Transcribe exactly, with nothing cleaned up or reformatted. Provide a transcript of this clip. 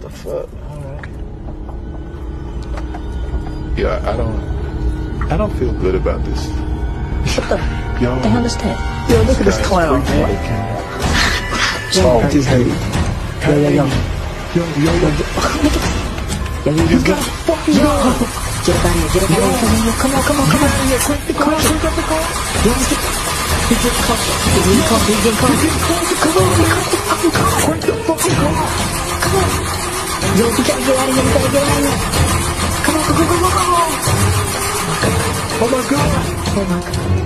the fuck? Alright. Yeah, I don't... I don't feel good about this. What the... Yo, what the hell is that? Yo, look at this clown, man. Talk to him. Yo, yo, yo. Yo, yo, yo. Yo, yo, you got fuck you. Get up out of here, get up out of here. Come on, come on, come on. Come on, quick, the car, quick up the car. Yo, let's get... He's getting caught. He's getting caught, he's getting caught. Come on, we got the fucking car. Quick the fucking car. Come on. Yo, we gotta get out of here, we gotta get out of here. Come on, go, go, go, go, go. Oh my God. Oh my God.